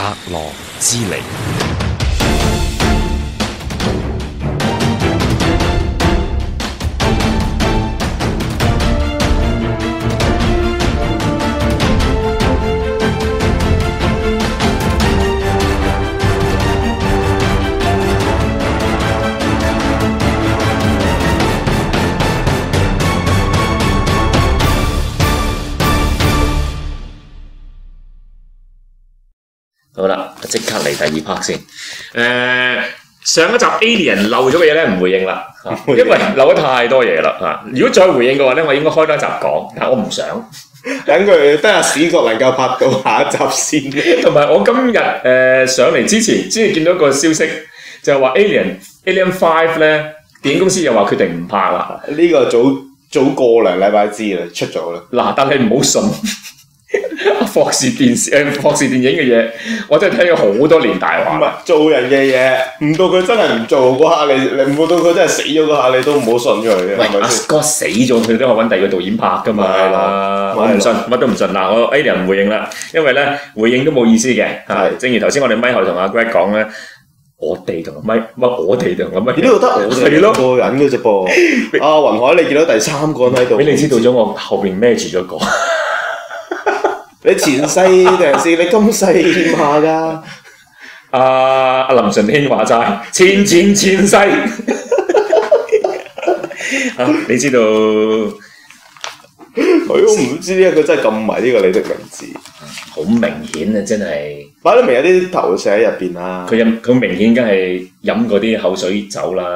羅之離。 好啦，即刻嚟第二 part 先。上一集 Alien 漏咗嘅嘢咧唔回應啦，因為漏咗太多嘢啦嚇。如果再回應嘅話咧，我應該開多一集講，但係我唔想。 等佢得阿史國能夠拍到下一集先。 同埋我今日上嚟之前，先至見到一個消息，就係話 Alien 5咧，電影公司又話決定唔拍啦。 呢個早個2禮拜知啦，出咗啦。 嗱，但係唔好信。霍士電影嘅嘢，我真係聽咗好多年大話。 唔係做人嘅嘢，唔到佢真係唔做嗰下，你唔到佢真係死咗嗰下，你都唔好信佢。 喂，阿 Scott 死咗，佢都可以揾第二個導演拍噶嘛。我唔信，乜都唔信。嗱，我 Alien 唔回應啦，因為咧回應都冇意思嘅。係，正如頭先我哋咪後同阿 Greg 講咧，我哋同阿咪我哋同阿咪， 呢度得我哋兩個人嘅啫噃。阿雲海，你見到第3個人喺度， 俾你知道咗我後邊孭住咗個。 你前世定係你今世嘛㗎？ 阿林順興話齋，前世。你知道？ 佢都唔知呢一個真係咁迷呢個你的名字， 好明顯啊！真係擺得明有啲投射喺入邊啦。 佢明顯梗係飲嗰啲口水酒啦。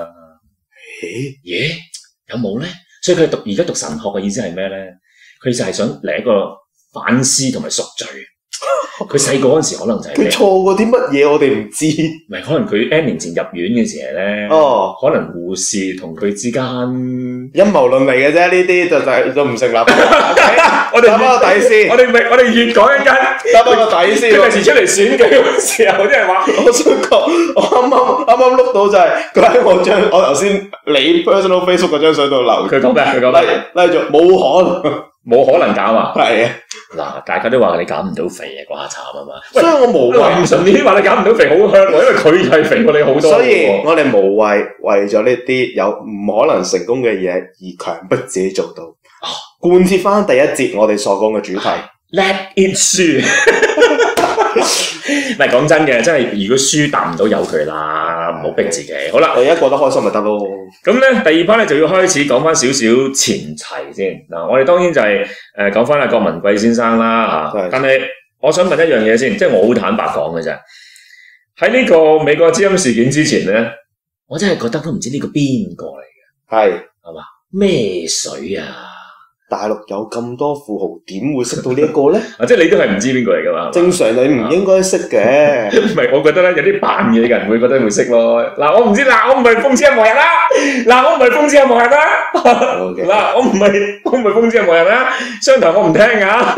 咦？有冇咧？所以佢而家讀神學嘅意思係咩咧？佢就係想嚟一個反思同埋贖罪。佢細個嗰陣時可能就係佢錯過啲乜嘢，我哋唔知。 唔係，可能佢 N 年前入院嘅時候咧，可能護士同佢之間陰謀論嚟嘅啫，呢啲就唔成立。 我哋打翻個底先，我哋越講一間打翻個底先。 佢第時出嚟選舉嘅時候，啲人話： 我想講，我啱啱碌到就係佢喺我頭先你 personal Facebook 嗰張相度留。 佢講咩？ 拉咗冇可能搞啊！ 係啊。 嗱，大家都話你減唔到肥啊，嗰下慘啊嘛。 所以我無謂唔順便話你減唔到肥好香喎，因為佢係肥過你好多。 所以我哋無謂為咗呢啲有唔可能成功嘅嘢而強迫自己做到。貫徹翻第一節我哋所講嘅主題 ，Let it 輸。唔係講真嘅，真係如果輸答唔到有佢啦，唔好逼自己。好啦， 我而家過得開心咪得咯。 咁咧第二 part 咧就要開始講翻少少前齊先。嗱，我哋當然就係講翻阿郭文貴先生啦嚇。但係我想問一樣嘢先，即係我好坦白講嘅啫。喺呢個美國之音事件之前咧，我真係覺得都唔知呢個邊個嚟嘅。係嘛？咩水啊？ 大陸有咁多富豪，點會識到呢一個咧？ 即係你都係唔知邊個嚟噶嘛？ 正常你唔應該識嘅。 唔係，我覺得咧有啲扮嘢嘅人會覺得會識咯。嗱，我唔知，嗱，我唔係諷刺任何人啦。嗱，我唔係諷刺任何人啦。嗱，我唔係諷刺任何人啦。商台我唔聽噶。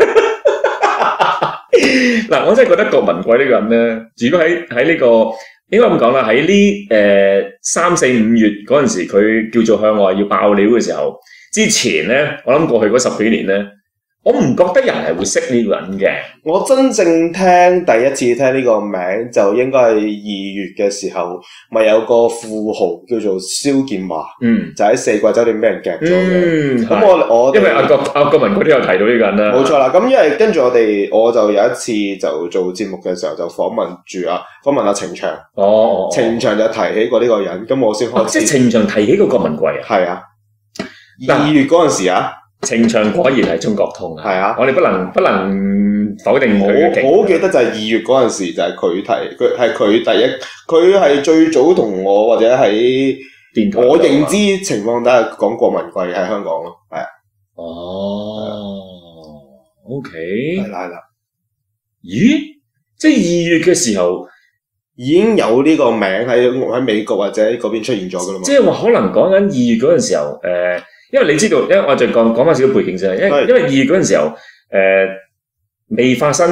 嗱，我真係覺得郭文貴呢個人咧，如果喺呢個應該咁講啦，喺呢3、4、5月嗰陣時，佢叫做向外要爆料嘅時候。之前咧，我諗過去嗰10幾年咧，我唔覺得人係會識呢個人嘅。我真正第一次聽呢個名就應該係2月嘅時候，咪有個富豪叫做蕭建華，就喺四季酒店俾人夾咗嘅。咁我因為阿郭文貴都有提到呢個人啦。冇錯啦，咁因為跟住我就有一次就做節目嘅時候就訪問阿程翔。程翔就提起過呢個人，咁我先開始。即係程翔提起過郭文貴啊？係啊。2月嗰陣時啊，程翔果然係中國通啊！係啊，我哋不能否定佢嘅勁。我好記得就係2月嗰陣時就係佢提，佢第一，佢係最早同我或者喺電台我認知情況底下講郭文貴喺香港咯，係啊。OK， 係啦。咦？即係2月嘅時候已經有呢個名喺美國或者嗰邊出現咗噶啦嘛？即係話可能講緊2月嗰陣時候，因為你知道，因為我就講翻少少背景先，因為2月嗰陣時候，未發生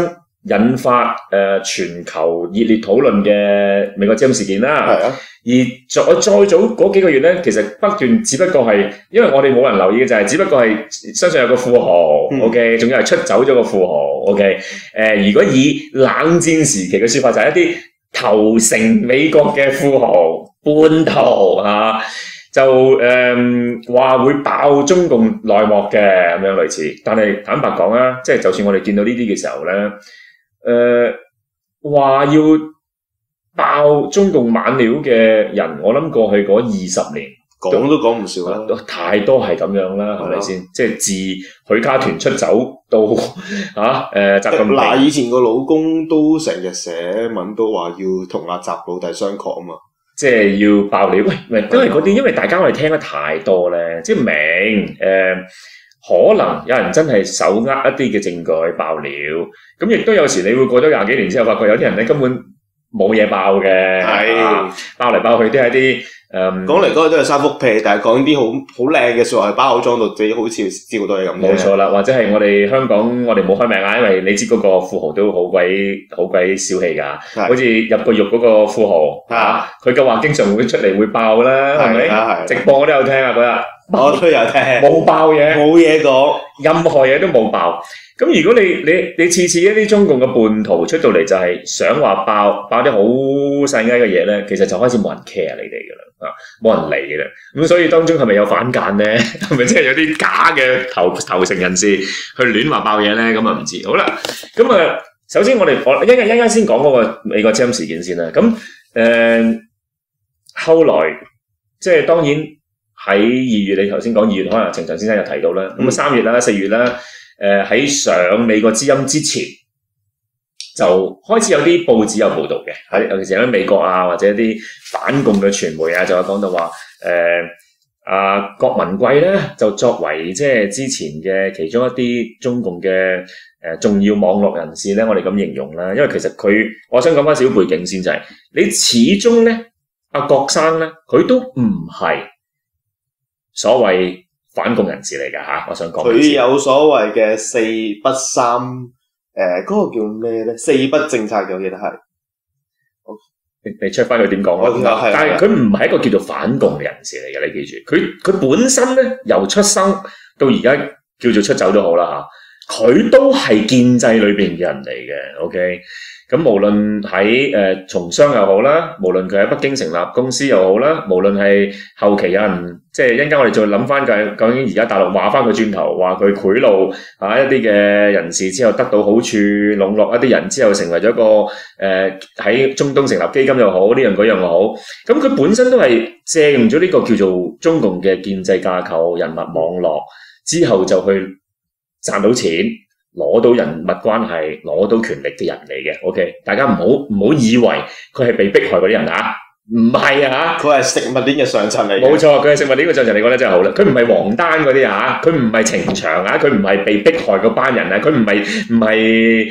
引發全球熱烈討論嘅美國之音事件啦。 係啊。 而再早嗰幾個月咧，其實不斷只不過係，因為我哋冇人留意嘅就係，只不過係相信有個富豪、OK， 仲要係出走咗個富豪 OK。如果以冷戰時期嘅説法，就係一啲投誠美國嘅富豪叛徒嚇。就話會爆中共內幕嘅咁樣類似，但係坦白講啊，即係就算我哋見到呢啲嘅時候咧，話要爆中共猛料嘅人，我諗過去嗰20年講都講唔少啦， 太多係咁樣啦，係咪先？即係自許家屯出走到習近平嗱，以前個老公都成日寫文都話要同阿習老弟相確啊嘛。 即係要爆料，喂，因為嗰啲，因為大家我哋聽得太多咧，即係明，可能有人真係手握一啲嘅證據去爆料，咁亦都有時你會過咗20幾年之後，發覺有啲人咧根本冇嘢爆嘅，係爆嚟爆去都係一啲講嚟講去都係三幅屁，但係講啲好靚嘅説話，係包口裝到自己好似知好多嘢咁。 冇錯啦，或者係我哋香港，我哋冇開名啊，因為你知嗰個富豪都好鬼小氣㗎，好似入個獄嗰個富豪佢嘅話經常會出嚟會爆啦，係咪？直播我都有聽啊嗰日， 我都有聽， 冇爆嘢， 冇嘢講， 任何嘢都冇爆。咁如果你次次一啲中共嘅叛徒出到嚟就係想話爆啲好細埃嘅嘢咧，其實就開始冇人 care 你哋㗎啦，冇人理嘅啦。咁所以當中係咪有反間咧？係咪即係有啲假嘅投誠人士去亂話爆嘢咧？咁啊唔知。好啦，咁啊首先我一陣先講嗰個美國之音事件先啦。咁後來即係當然喺2月，你頭先講2月，可能程翔先生又提到啦。咁啊3月啦、4月啦。喺上美國之音之前，就開始有啲報紙有報導嘅，尤其是喺美國啊，或者一啲反共嘅傳媒啊，就有講到話，郭文貴咧就作為即係之前嘅其中一啲中共嘅重要網絡人士咧，我哋咁形容啦，因為其實我想講翻少少背景先，就係你始終咧，阿郭生咧，佢都唔係所謂反共人士嚟㗎嚇，我想講佢有所謂嘅4不3，嗰個叫咩咧？4不政策嘅，我記得係。 你 check 翻佢點講啦。但係佢唔係一個叫做反共嘅人士嚟嘅，你記住。佢本身咧由出生到而家叫做出走都好啦嚇，佢都係建制裏邊嘅人嚟嘅。OK。咁無論喺從商又好啦，無論佢喺北京成立公司又好啦，無論係後期有人即係一陣間我哋再諗翻究竟而家大陸話翻佢轉頭，話佢賄賂一啲嘅人士之後得到好處，籠絡一啲人之後成為咗一個喺中東成立基金又好，呢樣嗰樣又好，咁佢本身都係借用咗呢個叫做中共嘅建制架構、人脈網絡之後就去賺到錢。攞到人物關係、攞到權力嘅人嚟嘅 ，OK， 大家唔好以為佢係被迫害嗰啲人啊，唔係啊， 佢係食物鏈嘅上層嚟嘅。 冇錯，佢係食物鏈嘅上層嚟講咧真係好啦，佢唔係王丹嗰啲啊，佢唔係程翔啊，佢唔係被迫害嗰班人啊，佢唔係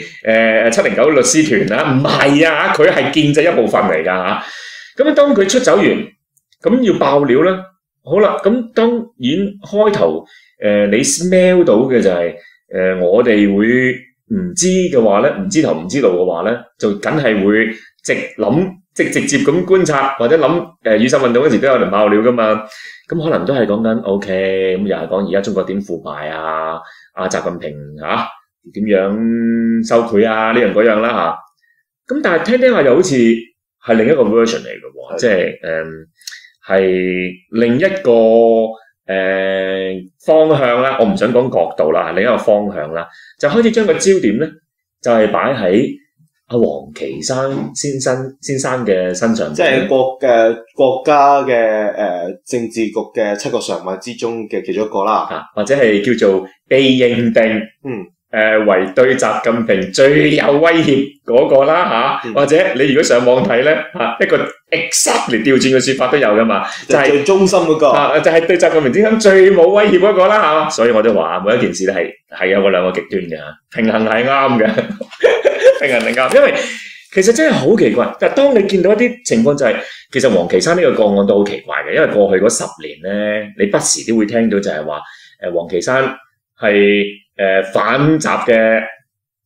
709律師團啊，唔係啊，佢係建制一部分嚟㗎嚇。咁當佢出走完，咁要爆料啦，好啦，咁當然開頭你 smell 到嘅就係。我哋會唔知嘅話咧，唔知頭唔知道嘅話咧，就梗係會直接咁觀察或者諗雨傘運動嗰時都有人爆料噶嘛，咁可能都係講緊 OK， 咁又係講而家中國點腐敗啊，習近平點樣收賄啊呢樣嗰樣啦嚇，咁但係聽下又好似係另一個 version 嚟嘅喎，即係係另一個。方向啦，我唔想講角度啦，另一個方向啦，就開始將個焦點咧，就係擺喺阿王岐山先生嘅身上， 即係國家嘅政治局嘅7個常委之中嘅其中一個啦， 或者係叫做被認定為對習近平最有威脅嗰個啦嚇，或者你如果上網睇咧一個 exactly 調轉嘅説法都有噶嘛，就係最中心嗰個， 就係對習近平之間最冇威脅嗰個啦嚇，所以我都話每一件事都係有個兩個極端嘅，平衡係啱嘅，平衡係啱，因為其實真係好奇怪。但係當你見到一啲情況就係，其實王岐山呢個個案都好奇怪嘅，因為過去嗰10年咧，你不時都會聽到就係話王岐山係反習嘅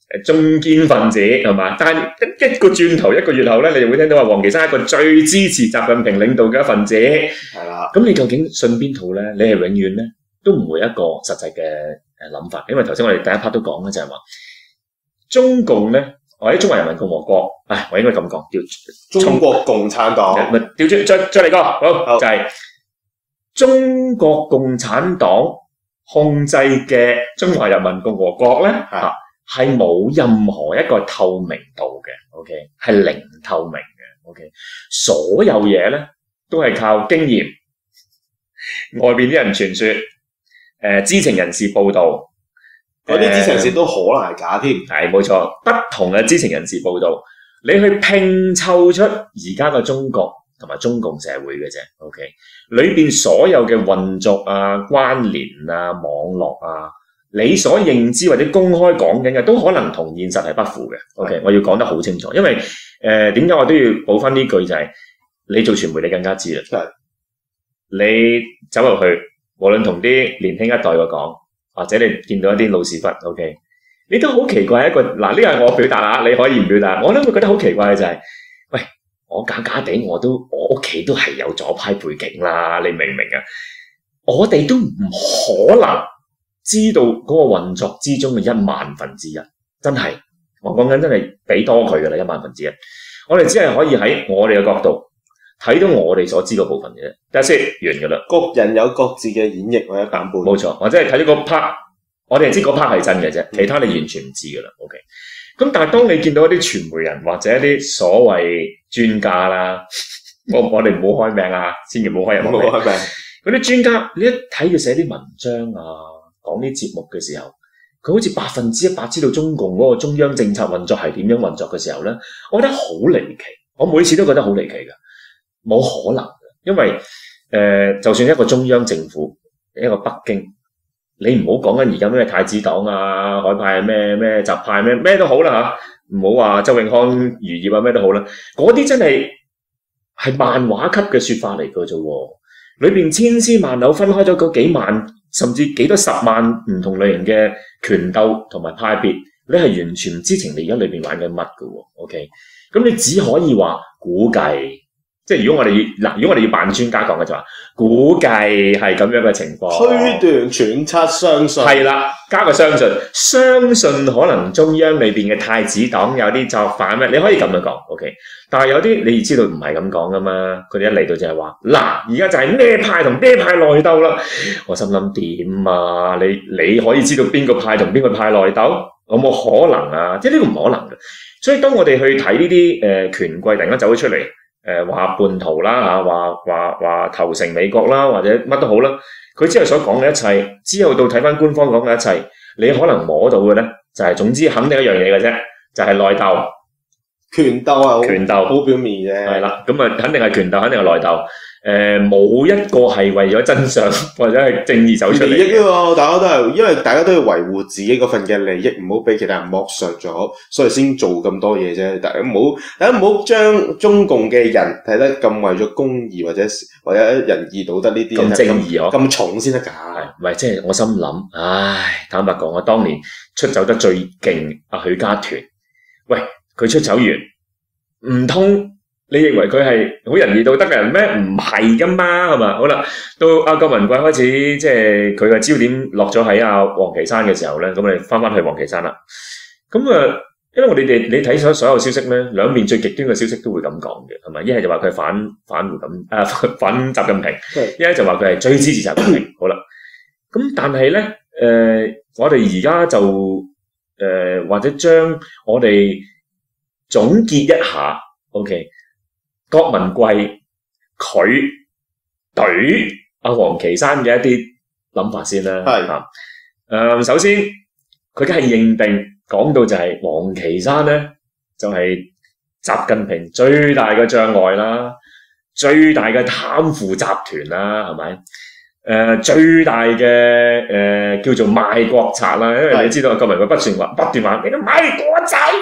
中堅分子係嘛？但係一個轉頭一個月後咧，你就會聽到話王岐山係一個最支持習近平領導嘅一份子。 係啦。 咁你究竟信邊套咧？你係永遠咧都唔會一個實際嘅諗法，因為頭先我哋第一 part 都講咧，就係話中共咧，或者中華人民共和國，我應該咁講，叫中國共產黨。 唔係調轉，再嚟個，好就係中國共產黨控制嘅中華人民共和國咧，係冇任何一個透明度嘅 ，OK， 係零透明嘅 ，OK， 所有嘢咧都係靠經驗，外邊啲人傳說，知情人士報道， 嗰啲知情人士都可能係假添， 係冇錯，不同嘅知情人士報道，你去拼湊出而家嘅中國同埋中共社會嘅啫 ，OK， 裏邊所有嘅運作啊、關聯啊、網絡啊。你所認知或者公開講緊嘅都可能同現實係不符嘅。OK， 我要講得好清楚，因為點解我都要補翻呢句就係、你做傳媒你更加知啦。你走入去，無論同啲年輕一代嘅講，或者你見到一啲老屎忽 ，OK， 你都好奇怪一個嗱，呢個係我表達啦，你可以唔表達，我都會覺得好奇怪嘅就係、喂，我假假地我屋企都係有左派背景啦，你明唔明啊？我哋都唔可能知道嗰個運作之中嘅1/1000，真係我講緊真係俾多佢噶啦1/1000，我哋只係可以喺我哋嘅角度睇到我哋所知嘅部分嘅啫，得先完噶啦。 各人有各自嘅演繹或者版本， 冇錯，或者係睇到個 part， 我哋係知嗰 part 係真嘅啫，其他你完全唔知噶啦。OK， 咁但係當你見到一啲傳媒人或者一啲所謂專家啦，我哋唔好開名啊，千祈唔好開人名。嗰啲專家，你一睇佢寫啲文章啊，講啲節目嘅時候，佢好似100%知道中共嗰個中央政策運作係點樣運作嘅時候咧，我覺得好離奇。我每次都覺得好離奇嘅，冇可能嘅，因為就算一個中央政府，一個北京，你唔好講緊而家咩太子黨啊、海派咩習派咩都好啦嚇，唔好話周永康餘孽啊咩都好啦，嗰啲真係漫畫級嘅説法嚟嘅啫喎，裏邊千絲萬縷分開咗嗰幾萬，甚至幾多10萬唔同類型嘅權鬥同埋派別，你係完全唔知情你而家裏邊玩緊乜嘅喎 ，OK？ 咁你只可以話估計，即係如果我哋要扮專家講嘅就話，估計係咁樣嘅情況， 推斷、揣測、相信， 係啦，加個相信可能中央裏邊嘅太子黨有啲作反咩？你可以咁樣講 ，OK？ 但係有啲你知道唔係咁講噶嘛？佢哋一嚟到就係話，嗱，而家就係咩派同咩派內鬥啦。我心諗點啊？你可以知道邊個派同邊個派內鬥？有冇可能啊？即係呢個唔可能嘅。所以當我哋去睇呢啲權貴突然間走咗出嚟，話叛徒啦嚇，話投誠美國啦，或者乜都好啦，佢之後所講嘅一切，之後到睇翻官方講嘅一切，你可能摸到嘅咧，就係總之肯定一樣嘢嘅啫，就係內鬥。 權鬥啊，好表面嘅。 係啦，咁啊，肯定係權鬥，肯定係內鬥。冇一個係為咗真相或者係正義走出嚟。 利益喎，大家都係，因為大家都要維護自己嗰份嘅利益，唔好俾其他人剝削咗，所以先做咁多嘢啫。大家唔好將中共嘅人睇得咁為咗公義或者仁義道德呢啲咁正義嗬， 咁重先得㗎。 唔係，即係我心諗，唉，坦白講，我當年出走得最勁阿許家屯，喂，佢出走完，唔通你認為佢係好仁義道德嘅人咩？唔係噶嘛，係嘛？好啦，到阿郭文貴開始，即係佢嘅焦點落咗喺阿王岐山嘅時候咧，咁我哋翻去王岐山啦。咁因為你睇所有消息咧，兩邊最極端嘅消息都會咁講嘅，係咪？一係就話佢係反習近平，一係就話佢係最支持習近平。好啦，咁但係咧，我哋而家就或者將我哋總結一下 ，OK。郭文貴佢對阿王岐山嘅一啲諗法先啦，係首先佢梗係認定講到就係王岐山咧就係習近平最大嘅障礙啦，最大嘅貪腐集團啦，係咪？最大嘅叫做賣國賊啦，因為你知道郭文貴不斷話你都賣國仔，賣國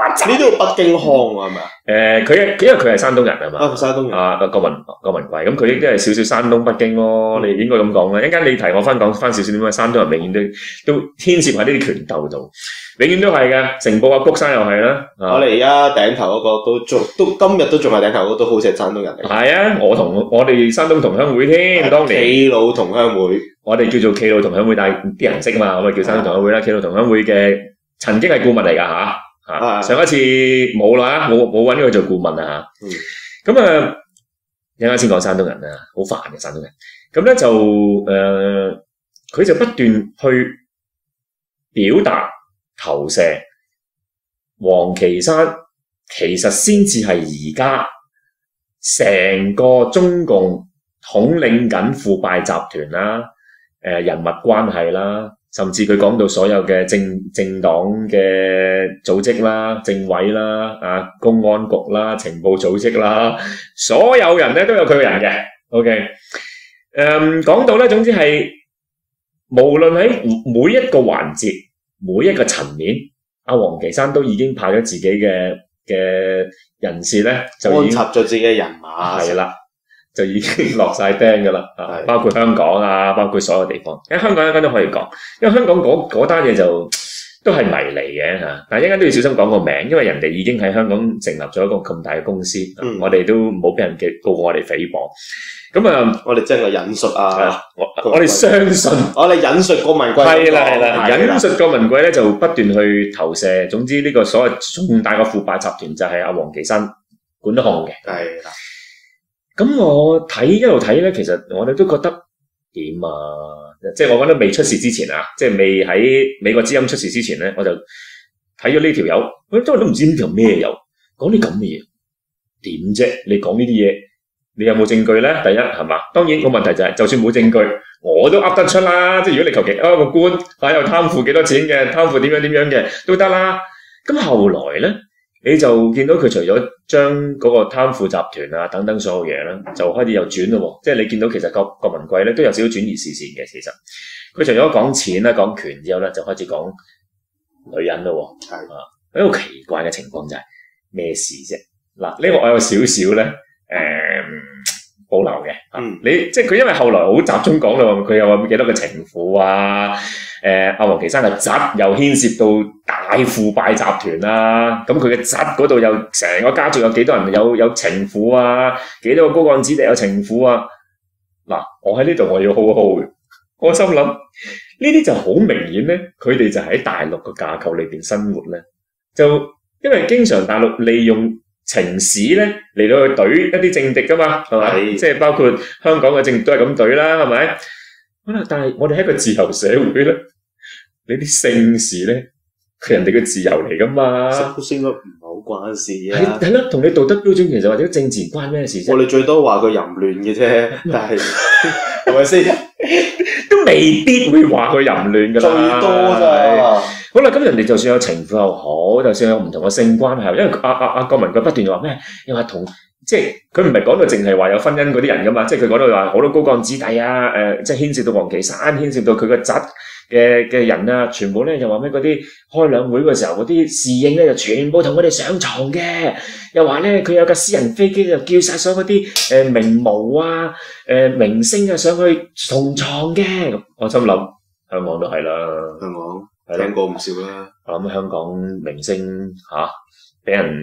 呢度北京腔係咪啊？ 佢因為佢係山東人啊嘛。 啊，山東人。 啊，郭文貴，咁佢亦都係少少山東北京咯。你應該咁講啦。一陣間你提我講翻少少點解山東人永遠都牽涉喺呢啲權鬥度，永遠都係嘅。成報啊，谷山又係啦。 我哋而家頂頭嗰個都今日都仲係頂頭嗰個，都好似係山東人嚟。 係啊，我哋山東同鄉會添，當年耆老同鄉會， 我哋叫做耆老同鄉會，但係啲人識嘛，我咪叫山東同鄉會啦。耆老同鄉會嘅曾經係顧問嚟㗎嚇，上一次冇啦，冇揾佢做顧問啊嚇。咁啊，一陣間先講山東人啊，好煩嘅山東人。咁咧就佢就不斷去表達投射王岐山，其實先至係而家成個中共統領緊腐敗集團啦，人物關係啦，甚至佢講到所有嘅政黨嘅組織啦、政委啦、公安局啦、情報組織啦，所有人咧都有佢嘅人嘅。OK， 講到咧，總之係無論喺每一個環節、每一個層面，阿王岐山都已經派咗自己嘅人士咧，就已經安插咗自己嘅人馬， 係啦，就已經落晒釘噶啦，包括香港啊，包括所有地方。因為香港一間都可以講，因為香港嗰單嘢就都係迷離嘅嚇，但係一間都要小心講個名，因為人哋已經喺香港成立咗一個咁大嘅公司，我哋都唔好俾人告我哋誹謗。咁啊， 我哋真係引述啊， 我哋相信， 我哋引述郭文貴， 係啦，引述郭文貴咧就不斷去投射。總之呢個所謂重大嘅腐敗集團就係阿王岐山管控嘅。 係啦。 咁我一路睇咧，其實我哋都覺得點啊？即係我覺得未出事之前啊，即係未喺美國之音出事之前咧，我就睇咗呢條友，我都唔知呢條咩友講啲咁嘅嘢，點啫？你講呢啲嘢，你有冇證據咧？第一係嘛？當然個問題就係，就算冇證據，我都噏得出啦。即係如果你求其個官又貪腐幾多錢嘅，貪腐點樣嘅都得啦。咁後來咧，你就見到佢除咗將嗰個貪腐集團啊等等所有嘢咧，就開始又轉咯。即係你見到其實郭文貴咧都有少少轉移視線嘅。其實佢除咗講錢啦、講權之後咧，就開始講女人咯。係一個奇怪嘅情況就係咩事啫？嗱，呢個我有少少咧保留嘅。你即係佢因為後來好集中講啦，佢又話幾多個情婦啊？阿王岐山嘅侄又牽涉到大腐敗集團啦，咁佢嘅侄嗰度又成個家族有幾多人有情婦啊？幾多個高幹子弟有情婦啊？嗱，我喺呢度我要好嘅，我心諗呢啲就好明顯咧，佢哋就喺大陸嘅架構裏邊生活咧，就因為經常大陸利用情史咧嚟到去懟一啲政敵噶嘛，係咪？即係包括香港嘅政敵都係咁懟啦，係咪？好啦，但係我哋係一個自由社會咧，你啲性事咧係人哋嘅自由嚟噶嘛， 應該唔係好關事啊。 係啦，同你道德標準其實或者政治關咩事啫？ 我哋最多話佢淫亂嘅啫，但係係咪先？ 都未必會話佢淫亂噶啦， 最多咋。 好啦，咁人哋就算有情婦又好，就算有唔同嘅性關係，因為阿郭文貴不斷就話咩？又話同即係佢唔係講到淨係話有婚姻嗰啲人噶嘛，即係佢講到話好多高幹子弟啊，即係牽涉到王岐山，牽涉到佢個侄嘅人啊，全部咧又話咩嗰啲開兩會嘅時候嗰啲侍應咧就全部同佢哋上床嘅，又話咧佢有架私人飛機就叫晒所有嗰啲名模啊、明星啊上去同床嘅。我心諗香港都係啦， 香港聽過唔少啦。 我諗香港明星俾人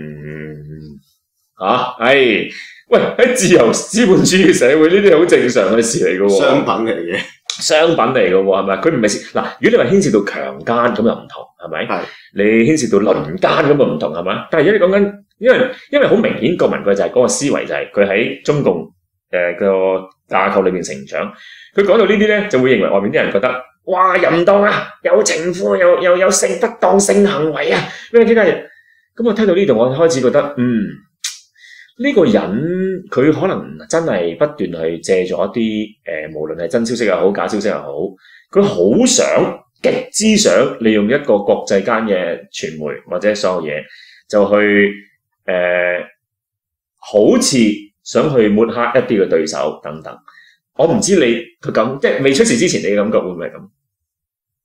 喂，喺自由資本主義社會呢啲係好正常嘅事嚟嘅喎， 商品嚟嘅。商品嚟嘅喎，係咪？佢唔係嗱，如果你話牽涉到強姦咁又唔同，係咪？ 係你牽涉到輪奸咁又唔同，係咪？但係如果你講緊，因為好明顯，郭文貴就係嗰個思維就係佢喺中共個架構裏邊成長，佢講到呢啲咧，就會認為外面啲人覺得哇淫蕩啊，有情婦，又有性不當性行為啊，咩其他嘢。咁我聽到呢度，我開始覺得呢個人佢可能真係不斷去借咗一啲無論係真消息又好，假消息又好，佢好想極之想利用一個國際間嘅傳媒或者所有嘢，就去好似想去抹黑一啲嘅對手等等。我唔知佢咁即係未出事之前，你嘅感覺會唔會係咁？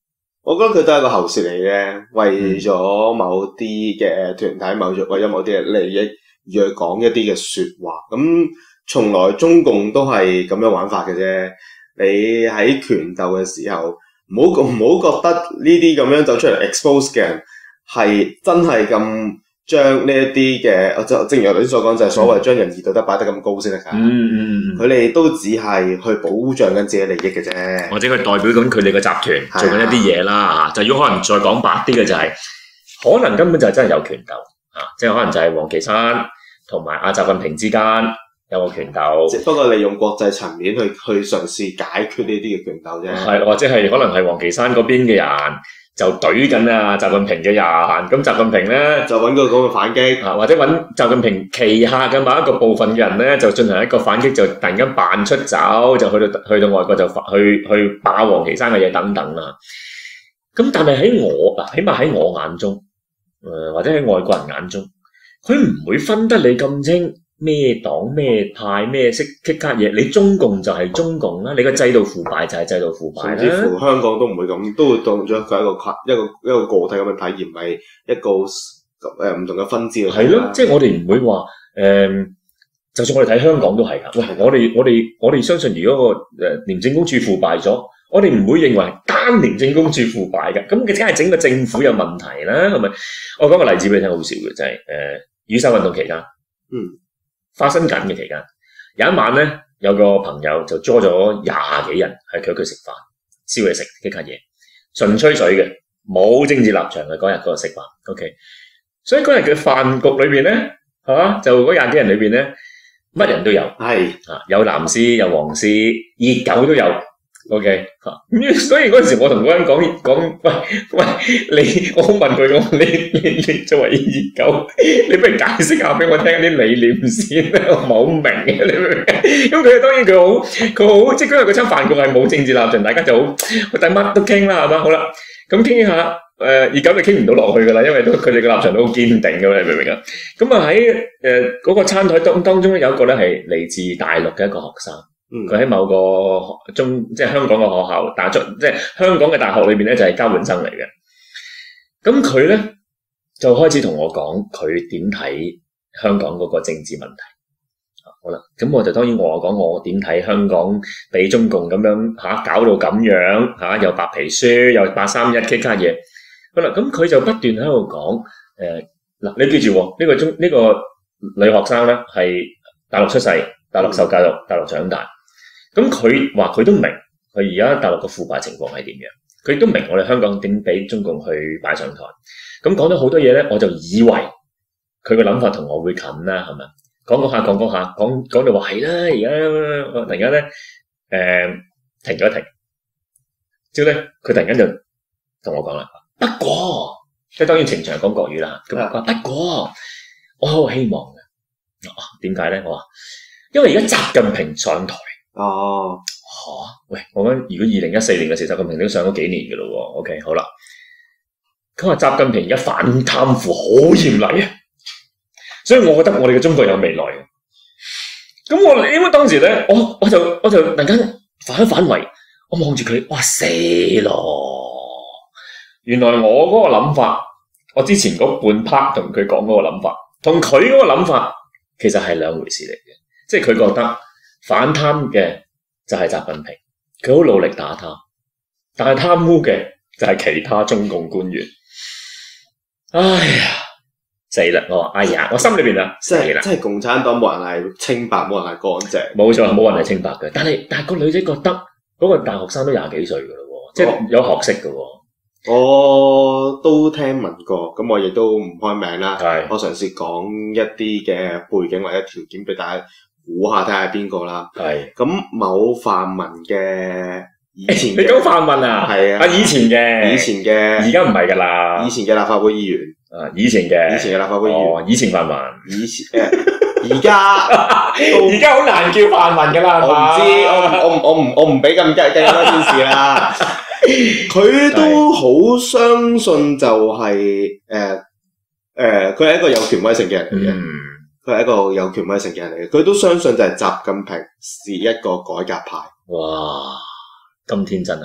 我覺得佢都係一個喉舌嚟嘅，為咗某啲嘅團體、為咗某啲嘅利益而去講一啲嘅説話。咁從來中共都係咁樣玩法嘅啫。你喺權鬥嘅時候，唔好覺得呢啲咁樣走出嚟 expose 嘅人係真係咁將呢一啲嘅，正如我頭先所講，就係所謂將仁義道德擺得咁高先得㗎。佢哋都只係去保障緊自己利益嘅啫， 或者佢代表緊佢哋嘅集團做緊一啲嘢啦嚇。就如果可能再講白啲嘅就係、可能根本就係真係有權鬥啊，即係可能就係王岐山同埋阿習近平之間有個權鬥， 只不過利用國際層面去嘗試解決呢啲嘅權鬥啫。 係或者係可能係王岐山嗰邊嘅人就懟緊啊習近平嘅人，咁習近平咧就揾個咁嘅反擊， 或者揾習近平旗下嘅某一個部分嘅人咧，就進行一個反擊，就突然間扮出走，就去到外國就去霸王岐山嘅嘢等等啦。咁但係喺我起碼喺我眼中，或者喺外國人眼中，佢唔會分得你咁清。咩黨咩派咩色棘卡嘢，你中共就係中共啦，你個制度腐敗就係制度腐敗啦。 甚至乎香港都唔會咁，都會當咗佢一個個體咁樣睇，而唔係一個唔同嘅分支。 係咯，即係我哋唔會話就算我哋睇香港都係㗎。喂，我哋相信，如果個廉政公署腐敗咗，我哋唔會認為單廉政公署腐敗嘅，咁佢梗係整個政府有問題啦，係咪？我講個例子俾你聽，好笑嘅就係雨傘運動期間，發生緊嘅期間，有一晚咧，有個朋友就捉咗20幾人喺佢食飯，燒嘢食，激下嘢，純吹水嘅，冇政治立場嘅嗰日嗰個食飯 ，OK。所以嗰日嘅飯局裏邊咧，係嘛，就嗰20幾人裏邊咧，乜人都有，係啊，有藍絲，有黃絲，熱狗都有。OK， 所以嗰陣時我同嗰人講，喂，我問佢你作為熱狗，你不如解釋下俾我聽啲理念先啦，我唔係好明嘅，你明唔明？咁佢當然佢好，即係嗰日嗰餐飯局係冇政治立場，大家就好，但乜都傾啦，係嘛？好啦，咁傾下，熱狗就傾唔到落去噶啦，因為佢哋嘅立場都好堅定嘅，你明唔明啊？咁啊喺嗰個餐台當中咧，有一個咧係嚟自大陸嘅一個學生。佢喺某個即係香港嘅學校即係香港嘅大學裏邊咧，就係交換生嚟嘅。咁佢咧就開始同我講佢點睇香港嗰個政治問題。好啦，咁我就當然我講我點睇香港俾中共咁樣搞到咁樣又白皮書又831 K 卡嘢。好啦，咁佢就不斷喺度講嗱，你記住呢個女學生咧係大陸出世，大陸受教育，大陸長大。咁佢話佢都明佢而家大陸嘅腐敗情況係點樣，佢都明我哋香港點俾中共去擺上台。咁講咗好多嘢咧，我就以為佢個諗法同我會近啦，係咪？講下，講到話係啦，而家我突然間咧停咗一停，之後咧佢突然間就同我講啦，不過即係當然情場講國語啦。咁佢話不過我好希望嘅，點解咧？我話因為而家習近平上台。喂，我諗如果2014年嘅時候，習近平都上咗幾年嘅咯喎。OK， 好啦，佢話習近平而家反貪腐好嚴厲啊，所以我覺得我哋嘅中國有未來嘅。咁我因為當時咧，我就突然間反胃，我望住佢，哇死咯！原來我嗰個諗法，我之前嗰半 part 同佢講嗰個諗法，同佢嗰個諗法其實係兩回事嚟嘅，即係佢覺得。反貪嘅就係習近平，佢好努力打貪，但係貪污嘅就係其他中共官員。哎呀，死啦！我話哎呀，我心裏邊啊，死啦！ 即係共產黨冇人係清白，冇人係乾淨。 冇錯，冇人係清白嘅。但係個女仔覺得嗰個大學生都20幾歲噶咯，即係有學識噶。 我都聽聞過，咁我亦都唔開名啦。 係， 我嘗試講一啲嘅背景或者條件俾大家。估下睇下邊個啦，係咁某泛民嘅以前，你講泛民啊？係啊，以前嘅，而家唔係噶啦， 以前嘅立法會議員， 以前嘅立法會議員， 以前泛民， 而家好難叫泛民噶啦， 我唔知，我唔俾咁計多件事啦，佢都好相信就係佢係一個有權威性嘅人嚟嘅。佢係一個有權威性嘅人嚟嘅，佢都相信就係習近平是一個改革派。 哇，咁天真啊！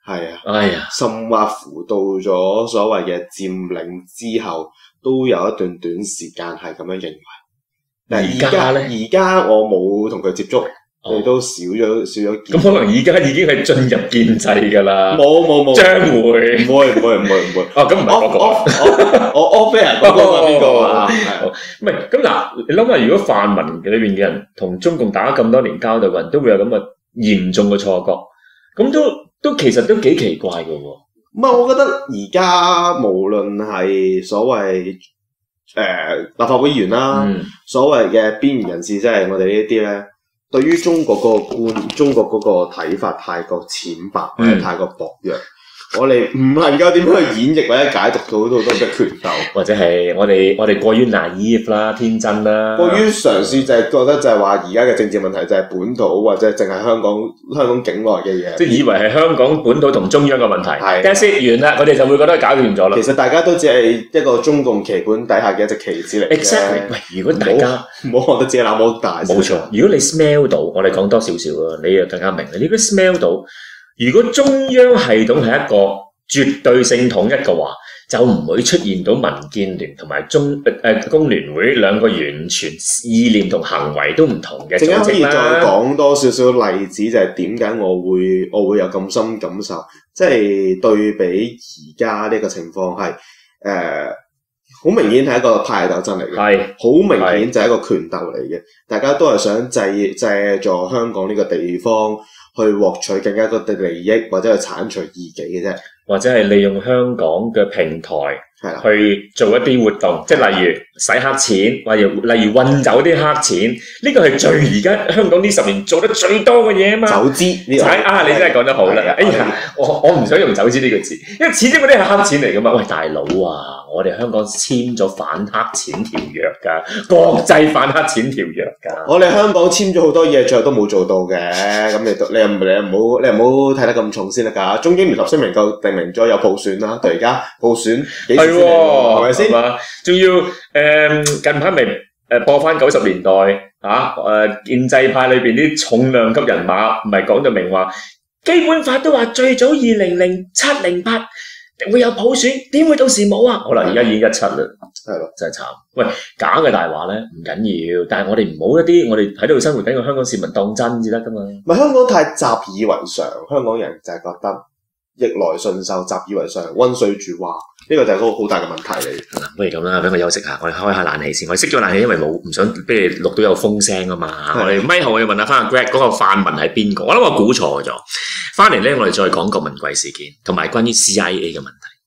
係啊， 哎呀， 甚或乎到咗所謂嘅佔領之後，都有一段短時間係咁樣認為。但係而家我冇同佢接觸。你都少咗見。 咁可能而家已經係進入建制㗎啦。 冇， 將會。 唔會。 哦，咁唔係嗰個。 我飛人嗰個邊個啊？ 唔係咁嗱，你諗下，如果泛民裏邊嘅人同中共打咗咁多年交道嘅人，都會有咁嘅嚴重嘅錯覺，咁都其實都幾奇怪㗎喎。 唔係，我覺得而家無論係所謂立法會議員啦，所謂嘅邊緣人士，即係我哋呢啲咧。對於中國嗰個睇法太過淺白或者太過薄弱，我哋唔能夠點樣去演繹或者解讀到好多嘅拳頭， 或者係我哋過於 naive 啦、天真啦， 過於嘗試就係覺得就係話而家嘅政治問題就係本土或者淨係香港境內嘅嘢， 即係以為係香港本土同中央嘅問題。係，但係完啦，我哋就會覺得搞掂咗啦。 其實大家都只係一個中共棋盤底下嘅一隻棋子嚟嘅。 Exactly。喂，如果大家唔好覺得自己那麼大。 冇錯，如果你 smell 到，我哋講多少少啊，你就更加明啦。如果 smell 到，如果中央系統係一個絕對性統一嘅話，就唔會出現到民建聯同埋工聯會兩個完全意念同行為都唔同嘅組織啦。 可以再講多少少例子，就係點解我會有咁深感受，即係對比而家呢個情況係好明顯係一個派系鬥爭嚟嘅，係好明顯就係一個權鬥嚟嘅，大家都係想借助香港呢個地方去獲取更加多嘅利益，或者去剷除異己嘅啫，或者係利用香港嘅平台去做一啲活動，即係例如洗黑錢，或者例如運走啲黑錢，呢個係最而家香港呢10年做得最多嘅嘢啊嘛。走資呢個你真係講得好啦！哎呀，我唔想用走資呢個字，因為始終嗰啲係黑錢嚟噶嘛。喂，大佬啊，我哋香港簽咗反黑錢條約㗎，國際反黑錢條約㗎。我哋香港簽咗好多嘢，最後都冇做到嘅。咁你唔好睇得咁重先得㗎。中英聯合聲明夠定明咗有普選啦，到而家普選幾時先嚟？係咪先？仲要近排咪播翻90年代建制派裏邊啲重量級人馬，唔係講到明話基本法都話最早2007、08會有普選，點會到時冇啊？好啦，而家已經17啦，係咯，真係慘。喂，假嘅大話咧唔緊要，但係我哋唔好一啲我哋喺度生活緊嘅香港市民當真至得噶嘛。唔係香港太習以為常，香港人就係覺得逆來順受，習以為常，溫水煮蛙，呢個就係一個好大嘅問題嚟。不如咁啦，俾我休息下，我哋開下冷氣先。我熄咗冷氣，因為唔想俾你錄到有風聲啊嘛。我哋咪後我要問下翻阿 Greg 嗰個泛民係邊個？我諗我估錯咗。翻嚟咧，我哋再講郭文貴事件，同埋關於 CIA 嘅問題。